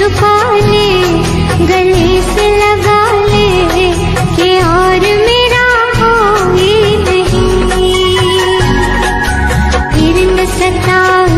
छुपा ले, गले से लगा ले कि और मेरा कोई नहीं। फिर न सताए